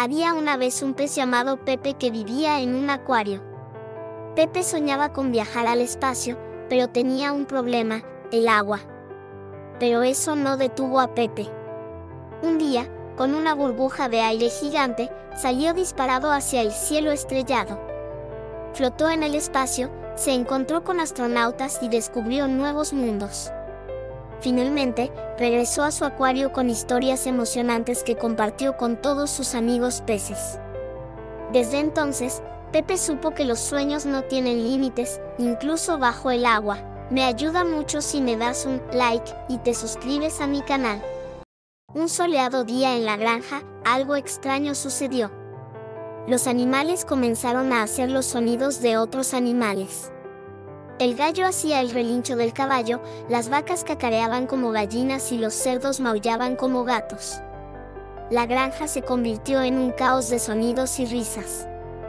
Había una vez un pez llamado Pepe que vivía en un acuario. Pepe soñaba con viajar al espacio, pero tenía un problema, el agua. Pero eso no detuvo a Pepe. Un día, con una burbuja de aire gigante, salió disparado hacia el cielo estrellado. Flotó en el espacio, se encontró con astronautas y descubrió nuevos mundos. Finalmente, regresó a su acuario con historias emocionantes que compartió con todos sus amigos peces. Desde entonces, Pepe supo que los sueños no tienen límites, incluso bajo el agua. Me ayuda mucho si me das un like y te suscribes a mi canal. Un soleado día en la granja, algo extraño sucedió. Los animales comenzaron a hacer los sonidos de otros animales. El gallo hacía el relincho del caballo, las vacas cacareaban como gallinas y los cerdos maullaban como gatos. La granja se convirtió en un caos de sonidos y risas.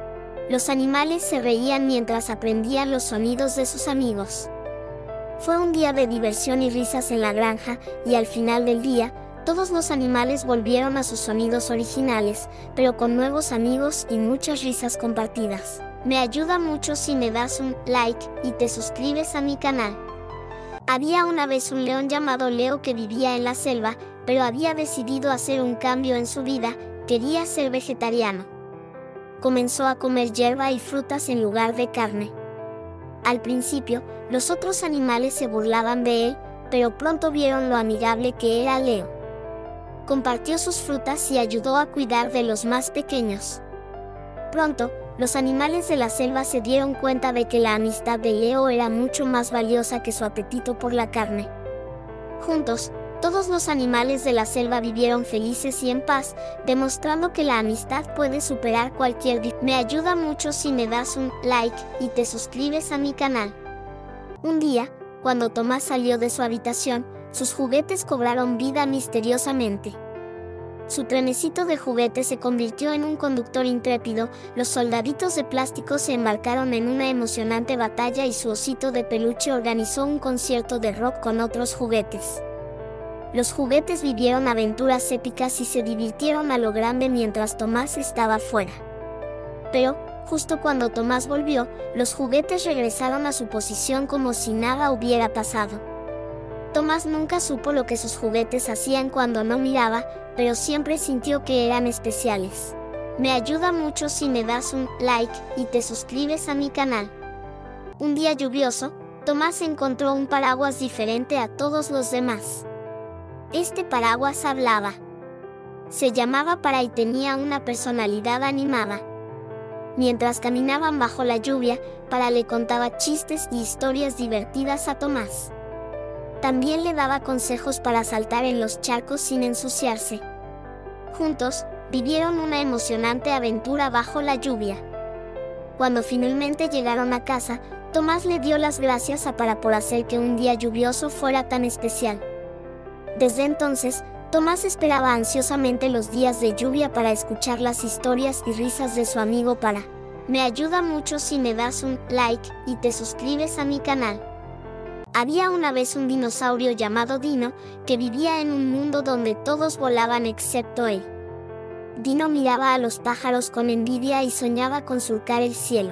Los animales se reían mientras aprendían los sonidos de sus amigos. Fue un día de diversión y risas en la granja, y al final del día, todos los animales volvieron a sus sonidos originales, pero con nuevos amigos y muchas risas compartidas. Me ayuda mucho si me das un like y te suscribes a mi canal. Había una vez un león llamado Leo que vivía en la selva, pero había decidido hacer un cambio en su vida, quería ser vegetariano. Comenzó a comer hierba y frutas en lugar de carne. Al principio, los otros animales se burlaban de él, pero pronto vieron lo amigable que era Leo. Compartió sus frutas y ayudó a cuidar de los más pequeños. Pronto, los animales de la selva se dieron cuenta de que la amistad de Leo era mucho más valiosa que su apetito por la carne. Juntos, todos los animales de la selva vivieron felices y en paz, demostrando que la amistad puede superar cualquier dificultad. Me ayuda mucho si me das un like y te suscribes a mi canal. Un día, cuando Tomás salió de su habitación, sus juguetes cobraron vida misteriosamente. Su trenecito de juguete se convirtió en un conductor intrépido, los soldaditos de plástico se embarcaron en una emocionante batalla y su osito de peluche organizó un concierto de rock con otros juguetes. Los juguetes vivieron aventuras épicas y se divirtieron a lo grande mientras Tomás estaba fuera. Pero, justo cuando Tomás volvió, los juguetes regresaron a su posición como si nada hubiera pasado. Tomás nunca supo lo que sus juguetes hacían cuando no miraba, pero siempre sintió que eran especiales. Me ayuda mucho si me das un like y te suscribes a mi canal. Un día lluvioso, Tomás encontró un paraguas diferente a todos los demás. Este paraguas hablaba. Se llamaba Para y tenía una personalidad animada. Mientras caminaban bajo la lluvia, Para le contaba chistes y historias divertidas a Tomás. También le daba consejos para saltar en los charcos sin ensuciarse. Juntos, vivieron una emocionante aventura bajo la lluvia. Cuando finalmente llegaron a casa, Tomás le dio las gracias a Para por hacer que un día lluvioso fuera tan especial. Desde entonces, Tomás esperaba ansiosamente los días de lluvia para escuchar las historias y risas de su amigo Para. Me ayuda mucho si me das un like y te suscribes a mi canal. Había una vez un dinosaurio llamado Dino, que vivía en un mundo donde todos volaban excepto él. Dino miraba a los pájaros con envidia y soñaba con surcar el cielo.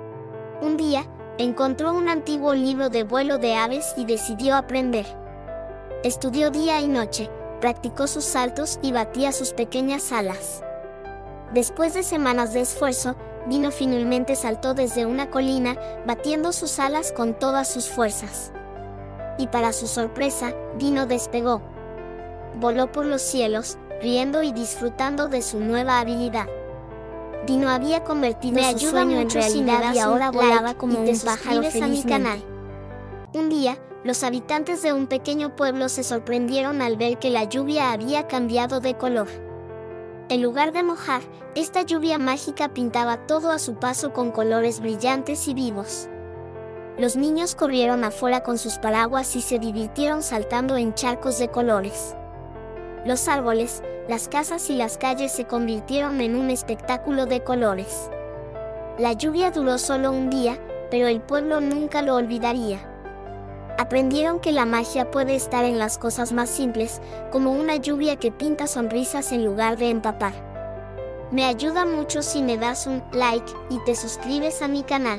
Un día, encontró un antiguo libro de vuelo de aves y decidió aprender. Estudió día y noche, practicó sus saltos y batía sus pequeñas alas. Después de semanas de esfuerzo, Dino finalmente saltó desde una colina, batiendo sus alas con todas sus fuerzas. Y para su sorpresa, Dino despegó. Voló por los cielos, riendo y disfrutando de su nueva habilidad. Dino había convertido su sueño en realidad y ahora volaba como un pájaro felizmente. Un día, los habitantes de un pequeño pueblo se sorprendieron al ver que la lluvia había cambiado de color. En lugar de mojar, esta lluvia mágica pintaba todo a su paso con colores brillantes y vivos. Los niños corrieron afuera con sus paraguas y se divirtieron saltando en charcos de colores. Los árboles, las casas y las calles se convirtieron en un espectáculo de colores. La lluvia duró solo un día, pero el pueblo nunca lo olvidaría. Aprendieron que la magia puede estar en las cosas más simples, como una lluvia que pinta sonrisas en lugar de empapar. Me ayuda mucho si me das un like y te suscribes a mi canal.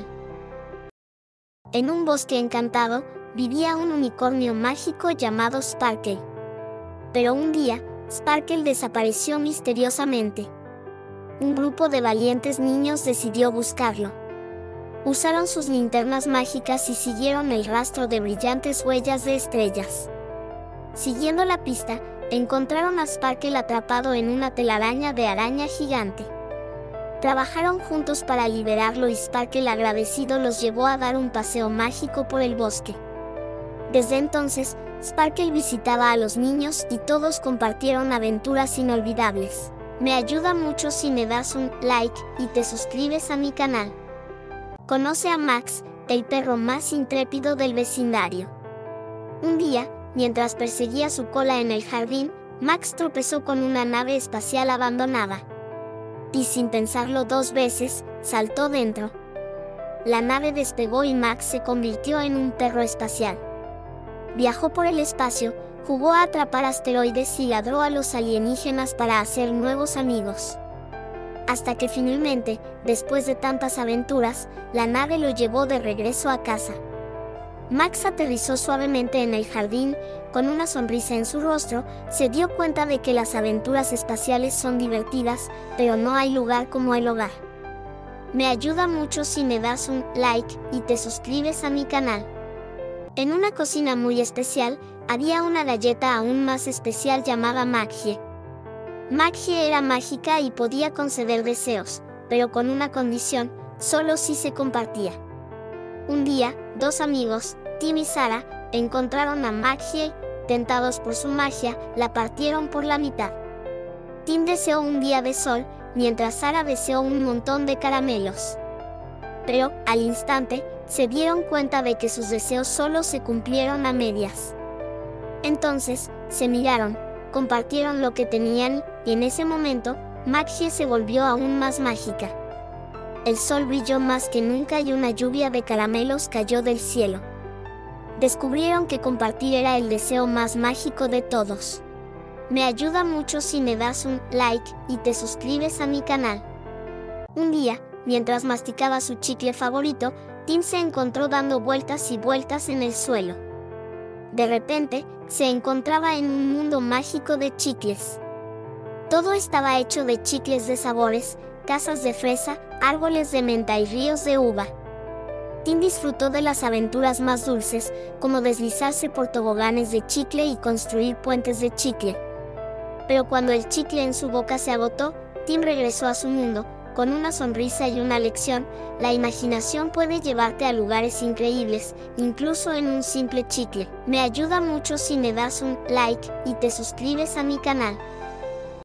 En un bosque encantado, vivía un unicornio mágico llamado Sparkle. Pero un día, Sparkle desapareció misteriosamente. Un grupo de valientes niños decidió buscarlo. Usaron sus linternas mágicas y siguieron el rastro de brillantes huellas de estrellas. Siguiendo la pista, encontraron a Sparkle atrapado en una telaraña de araña gigante. Trabajaron juntos para liberarlo y Sparkle, agradecido, los llevó a dar un paseo mágico por el bosque. Desde entonces, Sparkle visitaba a los niños y todos compartieron aventuras inolvidables. Me ayuda mucho si me das un like y te suscribes a mi canal. Conoce a Max, el perro más intrépido del vecindario. Un día, mientras perseguía su cola en el jardín, Max tropezó con una nave espacial abandonada. Y sin pensarlo dos veces, saltó dentro. La nave despegó y Max se convirtió en un perro espacial. Viajó por el espacio, jugó a atrapar asteroides y ladró a los alienígenas para hacer nuevos amigos. Hasta que finalmente, después de tantas aventuras, la nave lo llevó de regreso a casa. Max aterrizó suavemente en el jardín, con una sonrisa en su rostro. Se dio cuenta de que las aventuras espaciales son divertidas, pero no hay lugar como el hogar. Me ayuda mucho si me das un like y te suscribes a mi canal. En una cocina muy especial, había una galleta aún más especial llamada Magie. Magie era mágica y podía conceder deseos, pero con una condición: solo si se compartía. Un día, dos amigos, Tim y Sarah, encontraron a Magie. Tentados por su magia, la partieron por la mitad. Tim deseó un día de sol, mientras Sarah deseó un montón de caramelos. Pero, al instante, se dieron cuenta de que sus deseos solo se cumplieron a medias. Entonces, se miraron, compartieron lo que tenían, y en ese momento, Magie se volvió aún más mágica. El sol brilló más que nunca y una lluvia de caramelos cayó del cielo. Descubrieron que compartir era el deseo más mágico de todos. Me ayuda mucho si me das un like y te suscribes a mi canal. Un día, mientras masticaba su chicle favorito, Tim se encontró dando vueltas y vueltas en el suelo. De repente, se encontraba en un mundo mágico de chicles. Todo estaba hecho de chicles de sabores, casas de fresa, árboles de menta y ríos de uva. Tim disfrutó de las aventuras más dulces, como deslizarse por toboganes de chicle y construir puentes de chicle. Pero cuando el chicle en su boca se agotó, Tim regresó a su mundo, con una sonrisa y una lección: la imaginación puede llevarte a lugares increíbles, incluso en un simple chicle. Me ayuda mucho si me das un like y te suscribes a mi canal.